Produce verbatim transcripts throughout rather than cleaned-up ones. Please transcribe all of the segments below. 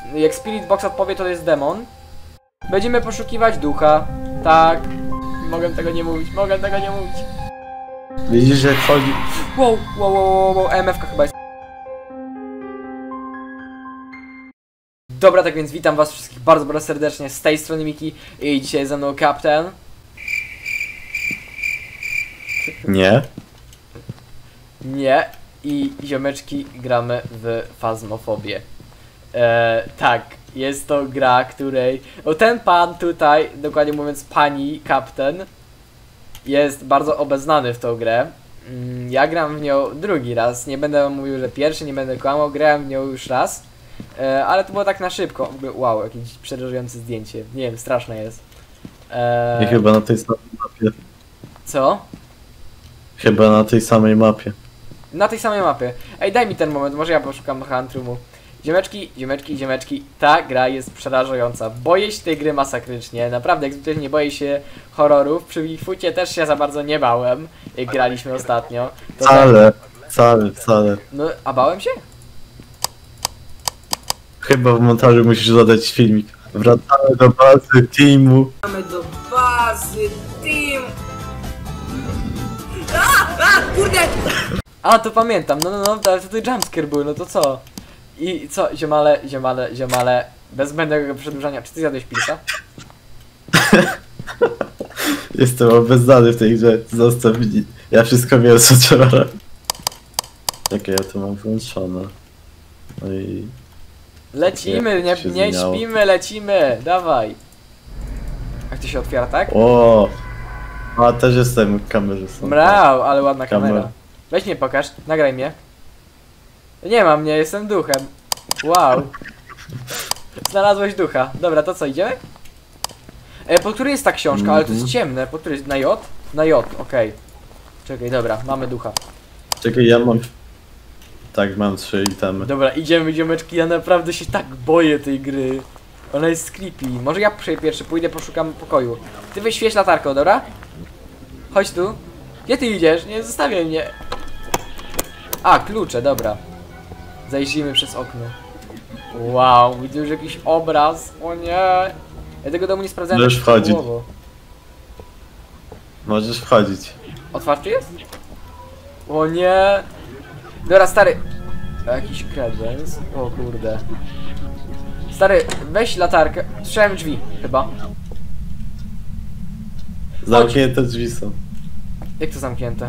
Jak Spirit Box odpowie, to jest demon. Będziemy poszukiwać ducha. Tak. Mogę tego nie mówić, mogę tego nie mówić. Widzisz, jak chodzi... Wow, wow, wow, wow, wow. E M F-ka chyba jest. Dobra, tak więc witam was wszystkich bardzo, bardzo serdecznie. Z tej strony Miki i dzisiaj ze mną Kapten. Nie. Nie. I ziomeczki gramy w Fazmofobię. Eee, tak, jest to gra, której... O, ten pan tutaj, dokładnie mówiąc pani Kapten, jest bardzo obeznany w tą grę. Mm, ja gram w nią drugi raz. Nie będę mówił, że pierwszy, nie będę kłamał. Grałem w nią już raz. E, ale to było tak na szybko. W ogóle, wow, jakieś przerażające zdjęcie. Nie wiem, straszne jest. E, I chyba na tej samej mapie. Co? Chyba na tej samej mapie. Na tej samej mapie. Ej, daj mi ten moment, może ja poszukam Huntrumu. Ziomeczki, ziomeczki, ziomeczki, ta gra jest przerażająca. Boję się tej gry masakrycznie, naprawdę, jak zwykle nie boję się horrorów. Przy Bigfoocie też się za bardzo nie bałem, jak graliśmy ostatnio. To Wcale, tak... wcale, wcale. No, a bałem się? Chyba w montażu musisz dodać filmik. Wracamy do bazy teamu. Wracamy do bazy team. A, a, kurde! A, to pamiętam, no, no, no, ale to tutaj jumpscare był, no to co? I co, ziomale, ziomale, ziomale, bez zbędnego przedłużania, czy ty zjadłeś pilsa? Jestem obeznany w tej grze, zostaw mnie. Ja wszystko wiem, co trzeba robić. Czekaj, ja to mam włączone. No i... Lecimy, nie, nie śpimy, lecimy, dawaj. Jak to się otwiera, tak? O, a też jestem kamerzystą. Mrał, ale ładna Kamer. kamera. Weź mnie pokaż, nagraj mnie. Nie ma mnie, jestem duchem. Wow. Znalazłeś ducha. Dobra, to co, idziemy? E, po której jest ta książka? Mm -hmm. Ale to jest ciemne. Po której jest? Na J? Na J, okej. Okay. Czekaj, dobra, mamy ducha. Czekaj, ja mam... Tak, mam trzy itemy. Dobra, idziemy, ziomeczki, ja naprawdę się tak boję tej gry. Ona jest creepy. Może ja pierwszy pójdę, poszukam pokoju. Ty wyświeć latarką, dobra? Chodź tu. Gdzie ty idziesz? Nie zostawiaj mnie. A, klucze, dobra. Zajrzyjmy przez okno. Wow, widzę już jakiś obraz. O nie. Ja tego domu nie sprawdzałem. Możesz wchodzić. Możesz wchodzić. Otwarty jest? O nie. Dobra, stary. Jakiś kredens. O kurde. Stary, weź latarkę. Słyszałem drzwi, chyba. Zamknięte drzwi są. Jak to zamknięte?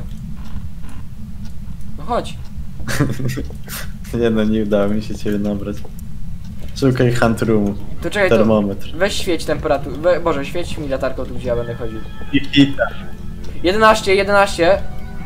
No chodź. Nie no, nie udało mi się ciebie nabrać. Szukaj Huntroomu. To czekaj, termometr. To weź świeć temperaturę. We, Boże, świeć mi latarką tu, gdzie ja będę chodził. I hita. jedenaście, jedenaście.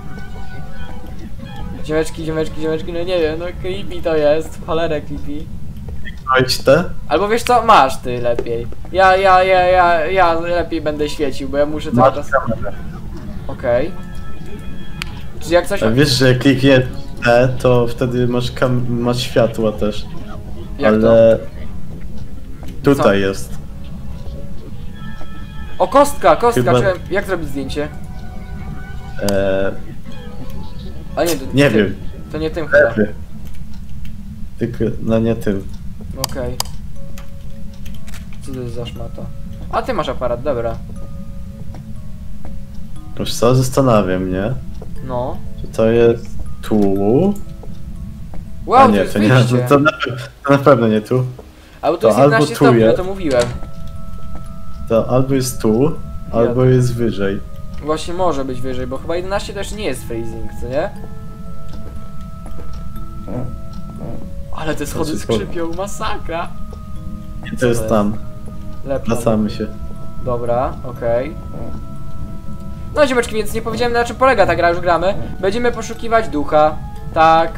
Ziomeczki, ziomeczki, ziomeczki, no nie wiem, no creepy to jest. Cholerę creepy. Chodź te? Albo wiesz co, masz ty lepiej. Ja, ja, ja, ja, ja lepiej będę świecił, bo ja muszę cały czas... Okej. Okay. Czyli jak coś... A wiesz, że jak klikniesz E, to wtedy masz, kam masz światła też. Jak ale... To? Tutaj Co? Jest. O, kostka, kostka, Chyba... Czy, jak zrobić zdjęcie? Eee... A nie, to, nie tym, wiem. To nie tym chyba. Tylko, no nie tym. Okej. Okay. Co to jest za szmata? A ty masz aparat, dobra. Wiesz co, zastanawiam mnie. No. Czy to jest tu? Wow, A nie, to, to, nie to, to, na, to na pewno nie tu. A bo to, to jest jedenaście stopni, no to mówiłem. To albo jest tu, albo ja. jest wyżej. Właśnie może być wyżej, bo chyba jedenaście to jeszcze nie jest freezing, co nie? Ale te schody skrzypią, masakra! I to jest tam. Wracamy się. Dobra, okej. Okay. No ziomeczki, więc nie powiedziałem, na czym polega ta gra, już gramy. Będziemy poszukiwać ducha. Tak.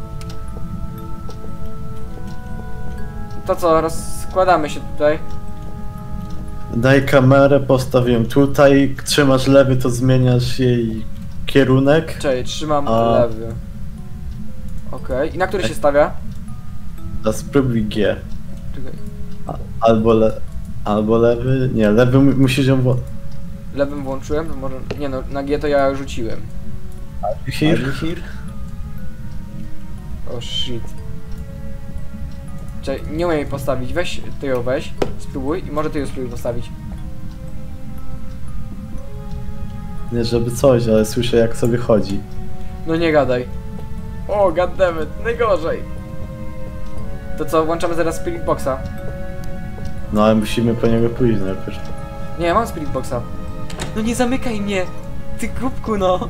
To co, rozkładamy się tutaj. Daj kamerę, postawiłem tutaj. Trzymasz lewy, to zmieniasz jej kierunek. Czekaj, trzymam A... lewy. Okej, okay. I na który się stawia? A spróbuj G. Czekaj. A, albo, le, albo lewy. Nie, lewy musisz ją włożyć. Lewym włączyłem, to może... Nie no, na G to ja rzuciłem. Here? Here? Oh shit. Czekaj, nie umiem jej postawić. Weź, ty ją weź. Spróbuj i może ty ją spróbuj postawić. Nie żeby coś, ale słyszę jak sobie chodzi. No nie gadaj. O, goddammit, najgorzej. To co, włączamy zaraz Spirit Boxa? No ale musimy po niego pójść najpierw. Nie, ja mam Spirit Boxa. No nie zamykaj mnie! Ty głupku, no!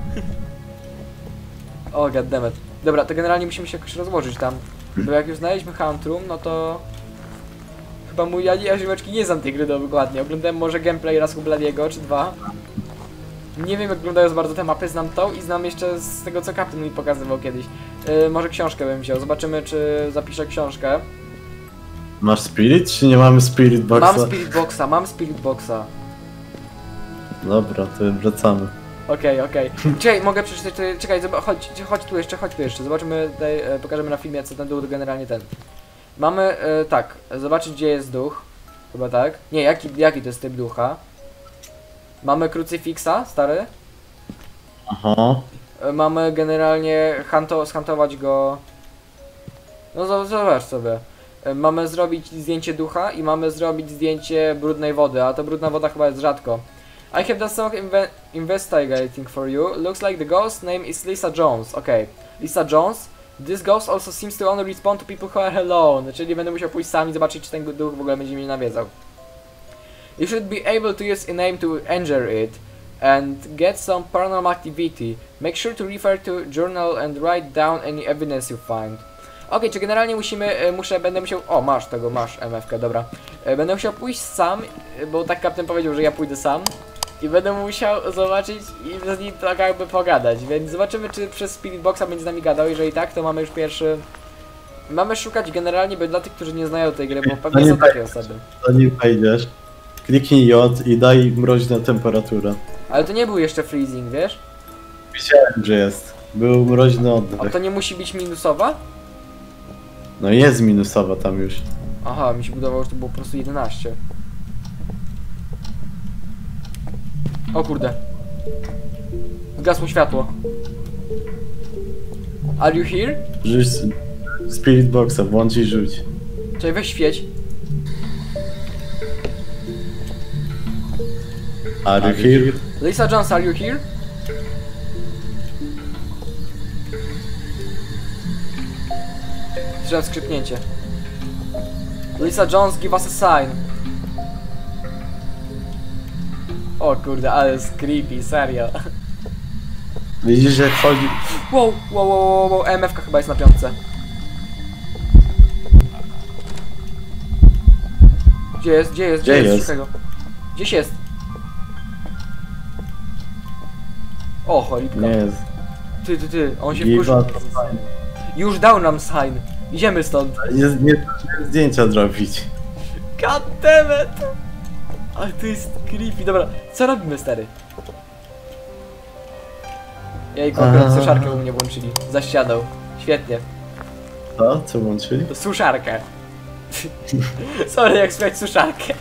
O, goddammit. Dobra, to generalnie musimy się jakoś rozłożyć tam. Bo jak już znaleźliśmy Huntrum, no to... Chyba mój ja, ja ziomeczki nie znam tej gry dokładnie. Oglądałem może gameplay raz u Bladiego, czy dwa. Nie wiem jak wyglądają za bardzo te mapy, znam tą i znam jeszcze z tego co Captain mi pokazywał kiedyś. Yy, może książkę bym wziął, zobaczymy czy zapiszę książkę. Masz Spirit, czy nie mamy Spirit Boxa? Mam Spirit Boxa, mam Spirit Boxa. Dobra, to wracamy. Okej, okay, okej. Okay. Czekaj, mogę przeczytać, to, czekaj, zobacz, chodź, chodź tu jeszcze, chodź tu jeszcze, zobaczymy tutaj, e, pokażemy na filmie co ten duch generalnie ten. Mamy, e, tak, zobaczyć gdzie jest duch, chyba tak. Nie, jaki, jaki to jest typ ducha. Mamy krucyfiksa, stary. Aha. E, mamy generalnie hanto, zhantować go. No zobacz sobie. E, mamy zrobić zdjęcie ducha i mamy zrobić zdjęcie brudnej wody, a to brudna woda chyba jest rzadko. I have done some inve investigating for you. Looks like the ghost name is Lisa Jones. Okay, Lisa Jones. This ghost also seems to only respond to people who are alone. Czyli będę musiał pójść sam i zobaczyć, czy ten duch w ogóle będzie mnie nawiedzał. You should be able to use a name to injure it and get some paranormal activity. Make sure to refer to journal and write down any evidence you find. Okej, okay, czy generalnie musimy, muszę, będę musiał, o masz tego, masz M F K, dobra. Będę musiał pójść sam, bo tak kapten powiedział, że ja pójdę sam. I będę musiał zobaczyć i z nim tak jakby pogadać, więc zobaczymy czy przez Spirit Boxa będzie z nami gadał, jeżeli tak to mamy już pierwszy... Mamy szukać generalnie, bo dla tych, którzy nie znają tej gry, bo pewnie są takie osoby. Zanim wejdziesz, kliknij J i daj mroźną temperaturę. Ale to nie był jeszcze freezing, wiesz? Widziałem, że jest. Był mroźny oddech. A to nie musi być minusowa? No jest minusowa tam już. Aha, mi się budowało, że to było po prostu jedenaście. O kurde. Zgasło światło. Are you here? Rzuć Spirit Boxa, włącz i rzuć. Czekaj, weź świeć. Are you here? Lisa Jones, are you here? Słyszałem skrzypnięcie. Lisa Jones, give us a sign. O kurde, ale jest creepy, serio. Widzisz, że wchodzi... Wow, wow, wow, wow, wow, M F K chyba jest na piątce. Gdzie jest, gdzie jest, gdzie, Gdzie jest? jest? Szukaj go. Gdzieś jest. O, cholipka. Nie jest. Ty, ty, ty, on się Give wkurzył. us a sign. Już dał nam sign. Idziemy stąd. Nie, nie, nie zdjęcia zrobić. God damn it. Ale to jest creepy. Dobra, co robimy, stary? Jejku, akurat suszarkę u mnie włączyli. Za ścianą. Świetnie. Co? Co włączyli? Suszarkę. Sorry, jak słychać suszarkę.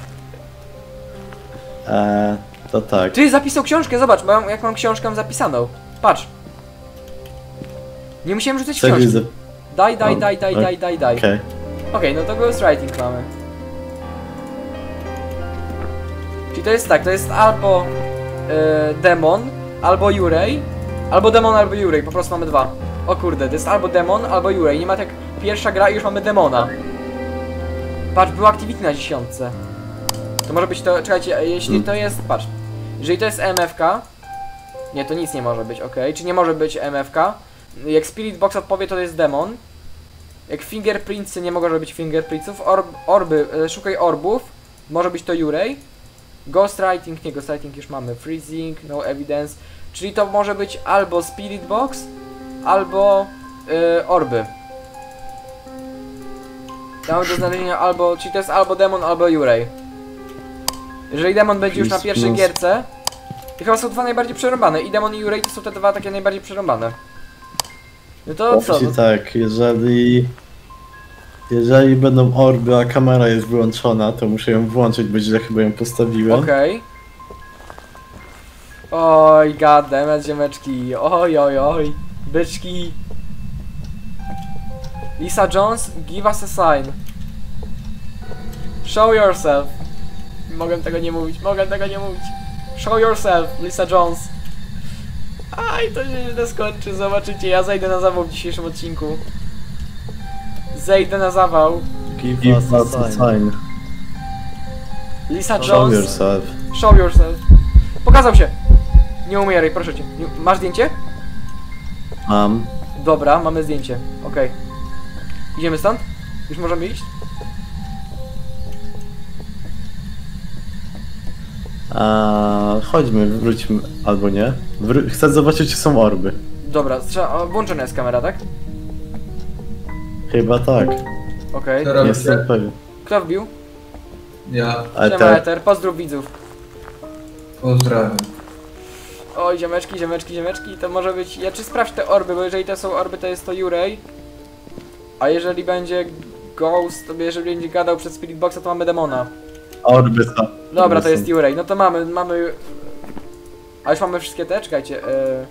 Eee, to tak. Ty zapisał książkę, zobacz, mam, jak mam książkę zapisaną. Patrz. Nie musiałem rzucać Co książki. widzę? Daj, daj, daj, daj, daj, daj, daj. Okej. Okej, no to ghostwriting mamy. Czyli to jest tak, to jest albo yy, demon, albo Jurej, albo demon, albo Jurej, po prostu mamy dwa. O kurde, to jest albo demon, albo Jurej, nie ma tak pierwsza gra i już mamy demona. Patrz, było activity na dziesiątce. To może być to, czekajcie, jeśli to jest, patrz. Jeżeli to jest M F K, nie, to nic nie może być, ok, czy nie może być M F K. Jak Spirit Box odpowie, to jest demon. Jak fingerprintsy nie mogą robić fingerprintsów, Orb, orby, e, szukaj orbów, może być to Jurej. Ghostwriting, nie, ghostwriting już mamy, freezing, no evidence, czyli to może być albo Spirit Box, albo e, orby. Mamy do znalezienia albo, czyli to jest albo demon, albo Jurej. Jeżeli demon będzie już na pierwszej gierce, to chyba są dwa najbardziej przerąbane, i demon i Jurej to są te dwa takie najbardziej przerąbane. No to co? No... tak, jeżeli... Jeżeli będą orby, a kamera jest wyłączona, to muszę ją włączyć, bo źle chyba ją postawiłem. Okej. Okay. Oj, goddammit, ziomeczki. Oj, oj, oj. Byczki. Lisa Jones, give us a sign. Show yourself. Mogę tego nie mówić, mogę tego nie mówić. Show yourself, Lisa Jones. Aj, to się źle skończy, zobaczycie, ja zejdę na zawał w dzisiejszym odcinku. Zejdę na zawał. Give, Give us a sign. Lisa Show Jones. yourself. Show yourself. Pokazał się. Nie umieraj, proszę cię. Nie... Masz zdjęcie? Mam. Dobra, mamy zdjęcie. Okej. Okay. Idziemy stąd? Już możemy iść? A, chodźmy, wróćmy, albo nie. Wró Chcę zobaczyć, czy są orby. Dobra, trzeba... włączona jest kamera, tak? Chyba tak. Okej. To Okay. Nie jestem pewien. Kto wbił? Ja Ale Siema, tak. Eter, pozdrów widzów. pozdrawiam. Oj, ziomeczki, ziomeczki, ziomeczki, to może być... Ja czy sprawdź te orby, bo jeżeli to są orby, to jest to Jurej. A jeżeli będzie Ghost, to jeżeli będzie gadał przed Spirit Boxa, to mamy demona. Orby są. Dobra, Orby to jest są. Jurej. No to mamy, mamy... A już mamy wszystkie te? Czekajcie. Yy...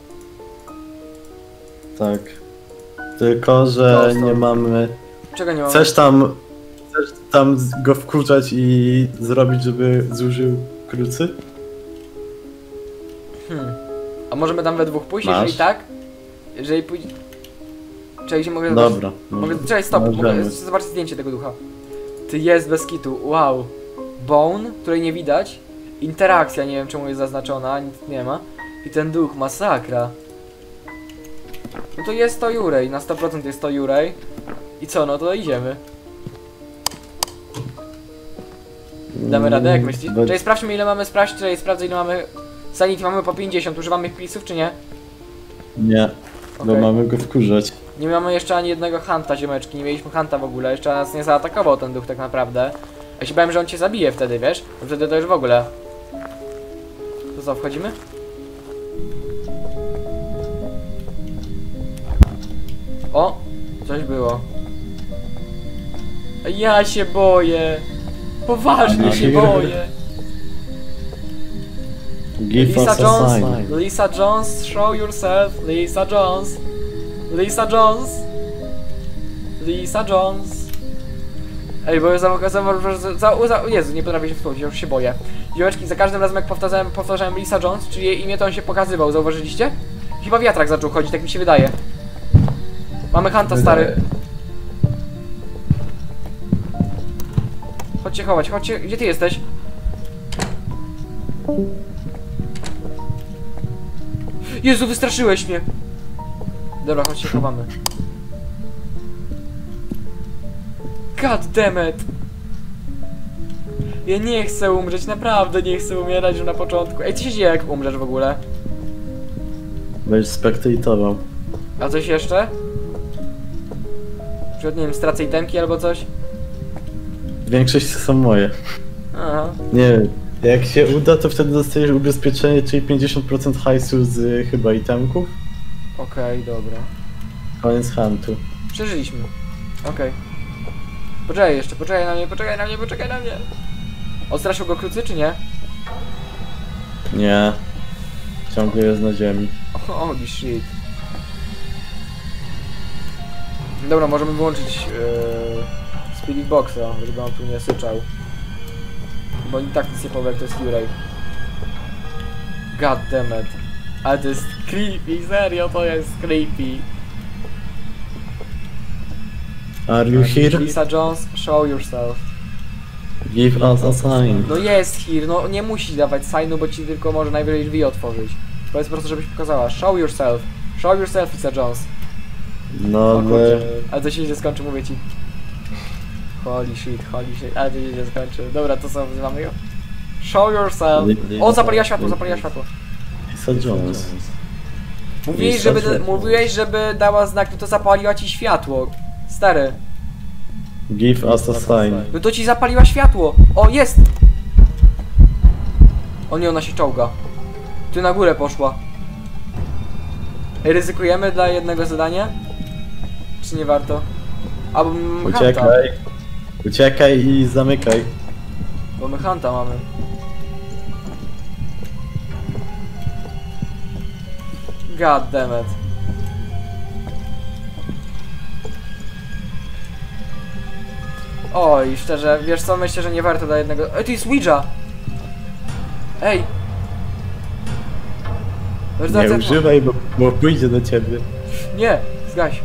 Tak. Tylko, że To są- nie mamy... Czego nie mamy? Chcesz tam... Chcesz tam go wkurzać i zrobić, żeby zużył krucy? Hmm. A możemy tam we dwóch pójść, Masz? jeżeli tak? Jeżeli pójdzie... Czekaj, gdzie mogę zobaczyć? Dobra. Mogę... Czekaj, stop, mogę Możemy. zobaczyć zdjęcie tego ducha. Ty, jest bez kitu, wow. Bone, której nie widać. Interakcja, nie wiem czemu jest zaznaczona, nic nie ma. I ten duch, masakra. No to jest to Jurej, na sto procent jest to Jurej. I co, no to idziemy. Damy radę, jak myślisz? Bo- Czyli sprawdźmy ile mamy, sprawdź, czyli sprawdzę ile mamy... Sanity mamy po pięćdziesiąt, używamy wpisów czy nie? Nie, bo Okej. mamy go wkurzać. Nie mamy jeszcze ani jednego hanta, ziomeczki, nie mieliśmy hanta w ogóle, jeszcze nas nie zaatakował ten duch tak naprawdę. Ja się bałem, że on cię zabije wtedy, wiesz? Bo wtedy to już w ogóle. To co, wchodzimy? O! Coś było. Ja się boję! Poważnie A, się no. boję! Give Lisa us a Jones, sign. Lisa Jones, show yourself, Lisa Jones, Lisa Jones, Lisa Jones. Ej, bo ja za, za, za, za, Jezu, nie potrafię się wspomnieć, ja już się boję. Ziomeczki, za każdym razem jak powtarzałem, powtarzałem Lisa Jones, czy jej imię, to on się pokazywał, zauważyliście? Chyba wiatrak zaczął chodzić, tak mi się wydaje. Mamy Hanta, stary. Chodźcie chować, chodźcie, gdzie ty jesteś? Jezu, wystraszyłeś mnie! Dobra, chodź się chowamy. God damn it! Ja nie chcę umrzeć, naprawdę nie chcę umierać już na początku. Ej, co się dzieje jak umrzesz w ogóle? Będziesz spektatował. A coś jeszcze? Na przykład, nie wiem, stracę itemki albo coś? Większość są moje. Aha. Nie wiem. Jak się uda, to wtedy dostajesz ubezpieczenie, czyli pięćdziesiąt procent hajsu z y, chyba itemków. Okej, okay, dobra. Koniec huntu. Przeżyliśmy. Okej. Okay. Poczekaj jeszcze, poczekaj na mnie, poczekaj na mnie, poczekaj na mnie. Odstraszył go krucy, czy nie? Nie. Ciągle jest na ziemi. Holy shit. Dobra, możemy wyłączyć yy, Spirit Boxa, żeby on tu nie syczał. Bo i tak nic nie powie, jak to jest Jurej. God damn it. Ale to jest creepy, serio to jest creepy. Are you here? Lisa Jones, show yourself. Give us a sign. No jest here, no nie musi dawać signu, bo ci tylko może najwyżej drzwi otworzyć. Powiedz po prostu, żebyś pokazała. Show yourself. Show yourself, Lisa Jones. No O ale... kurczę, ale to się źle skończy, mówię ci. Holy shit, holy shit, ale to się źle skończy. Dobra, to co, wzywamy ją? Show yourself. O, zapaliła światło, zapaliła światło. Lisa Jones. Mówiłeś, Lisa żeby, Jones. mówiłeś, żeby dała znak, no to zapaliła ci światło. Stary. Give us a sign. No to ci zapaliła światło. O, jest! O nie, ona się czołga. Tu na górę poszła. Ej, ryzykujemy dla jednego zadania? Czy nie warto? Albo mamy Hanta. Uciekaj. Uciekaj i zamykaj. Bo my Hanta mamy. God damn it. Oj, szczerze, wiesz co, myślę, że nie warto dla jednego... Ej, to jest Ouija! Ej! Wiesz, Nie ten- używaj, bo, bo pójdzie do ciebie. Nie! Zgaś!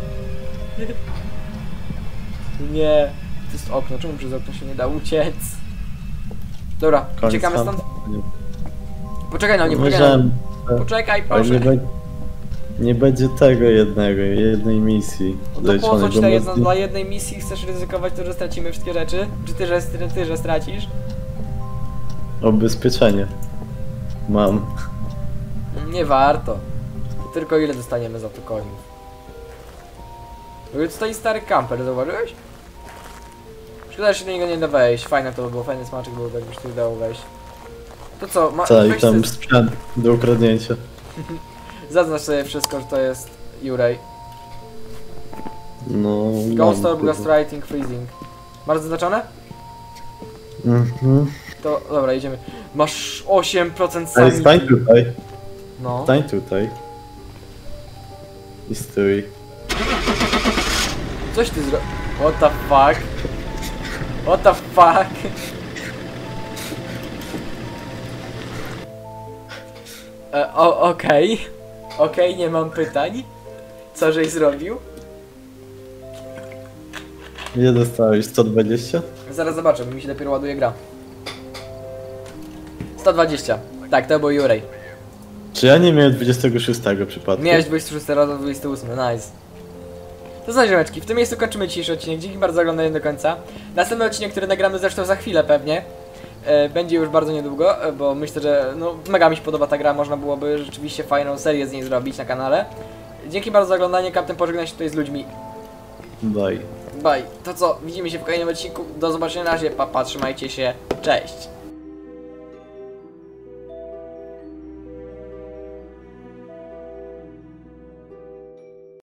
Nie! To jest okno, czemu przez okno się nie da uciec? Dobra, Koniec uciekamy tam. stąd? Poczekaj na mnie, poczekaj na mnie. Możemy. Poczekaj, Ale proszę. nie, be, nie będzie tego jednego, jednej misji. No to po co ci zaliczonego ta jedna, mocy. dla jednej misji chcesz ryzykować to, że stracimy wszystkie rzeczy? Czy ty, że, ty, ty, że stracisz? Ubezpieczenie. Mam. Nie warto. Tylko ile dostaniemy za to coinów? Tu stoi stary kamper, zauważyłeś? Szkoda, że się do niego nie da wejść. Fajne to by było, fajny smaczek byłby, jakbyś tu udało wejść. To co, ma, Co, i weź tam sobie- sprzęt do ukradnięcia. zaznacz sobie wszystko, że to jest Jurej. No. Ghost mam Orb, tego. Ghostwriting, Freezing. Masz zaznaczone? Mhm. To dobra, idziemy. Masz osiem procent Ale sanity. stań tutaj. No. Stań tutaj. I stój. Coś ty zro... What the fuck? What the fuck? E, o, okej. Okej, nie mam pytań. Co żeś zrobił? Ile dostałeś? sto dwadzieścia? Zaraz zobaczę, bo mi się dopiero ładuje gra. sto dwadzieścia. Tak, to był Jurej. Czy ja nie miałem dwudziestego szóstego przypadku? Miałeś dwudziesty szósty, raz dwudziesty ósmy, nice. To co, ziomeczki, w tym miejscu kończymy dzisiejszy odcinek. Dzięki bardzo za oglądanie do końca. Następny odcinek, który nagramy zresztą za chwilę pewnie, e, będzie już bardzo niedługo, e, bo myślę, że no, mega mi się podoba ta gra, można byłoby rzeczywiście fajną serię z niej zrobić na kanale. Dzięki bardzo za oglądanie, Kapten pożegna się tutaj z ludźmi. Bye. Bye. To co, widzimy się w kolejnym odcinku, do zobaczenia na razie, pa, pa, trzymajcie się, cześć.